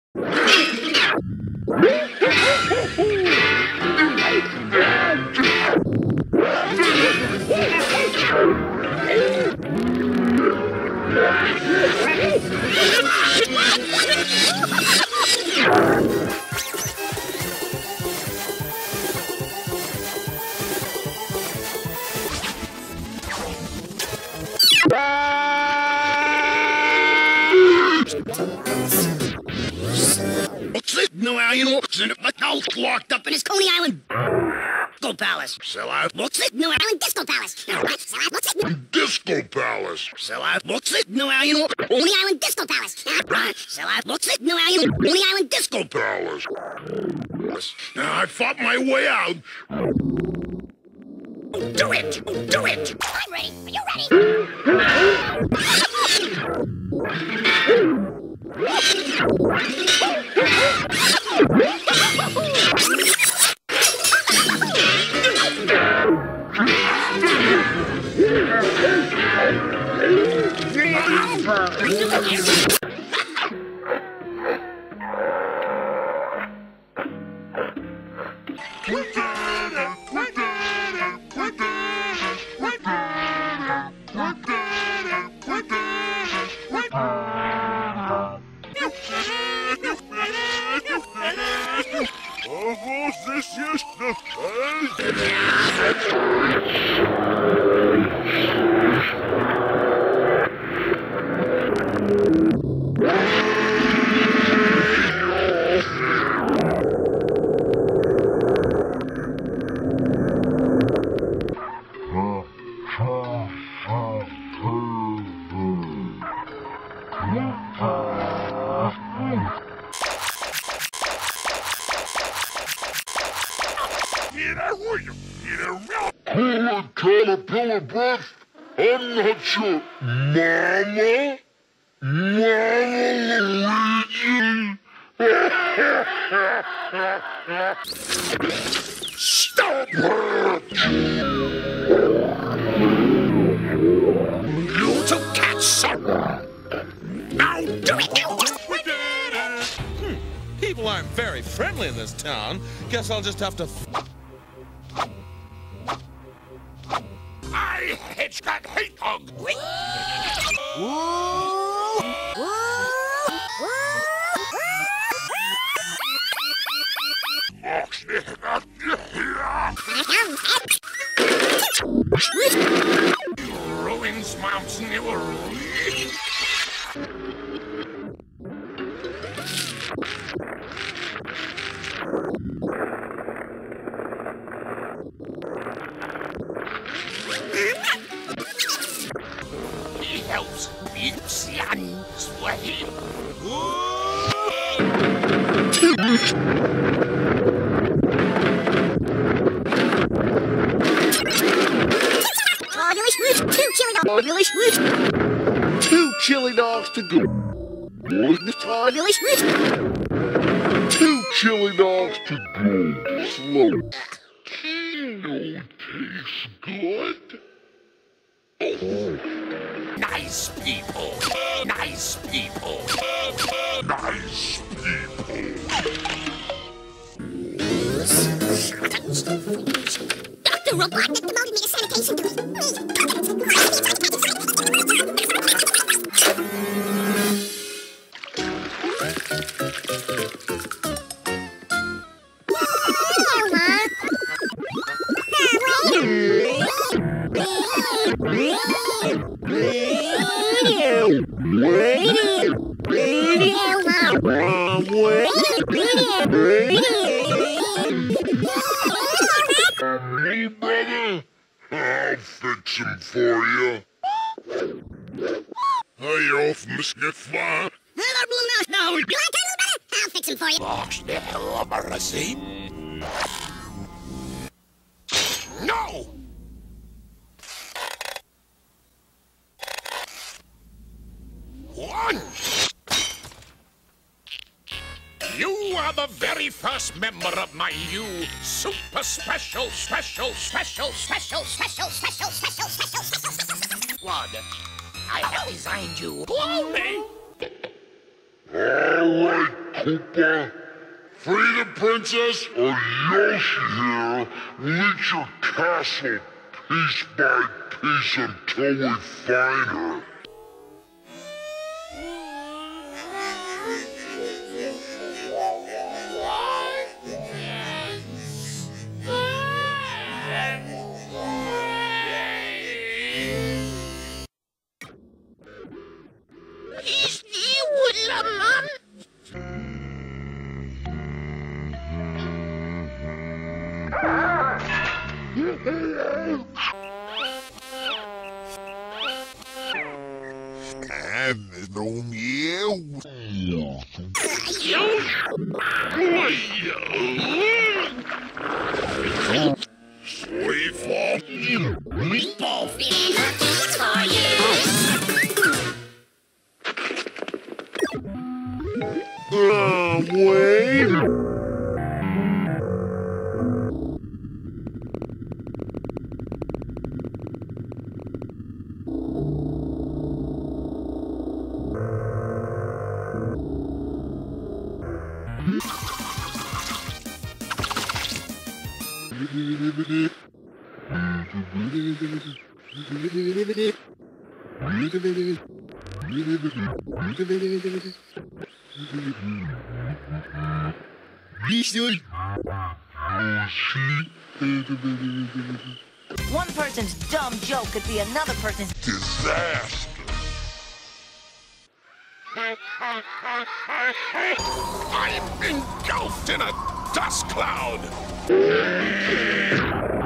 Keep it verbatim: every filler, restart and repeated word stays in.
No, you know, locked up in his Coney Island Disco Palace. Sell out. What's it? New Island Disco Palace. Sell out. What's it? Disco Palace. Sell out. What's it? New Island Coney Island Disco Palace. Right. Sell out. What's it? New Island Coney Island Disco Palace. Now I fought my way out. Do it! Do it! I'm ready. Are you ready? Caterpillar breath? I'm not sure. Mama? Mama Luigi? Stop her! You two cats! Now do it! We did it! Hmm. People aren't very friendly in this town. Guess I'll just have to... I Hitchcock hate hog. Ruins mountain, it will He helps Lucian Swahili. Two chili dogs to go. Two chili dogs to go. Slow. Don't taste good. Oh. Nice people. Nice people. Nice people. Doctor Robotnik demoted me to sanitation duty. Hey, brother, I'll fix him for you. Hey, off, Mister Fly. No, you like that, I'll fix him for you. Box the hell of a receipt. No! One! You are the very first member of my new super special, special, special, special, special, special, special, special, special, special squad. I have designed you. Coney! All right, Koopa? Free the princess, or Yoshi here will eat your castle piece by piece until we find her. One person's dumb joke could be another person's Disaster. I'm engulfed in a dust cloud.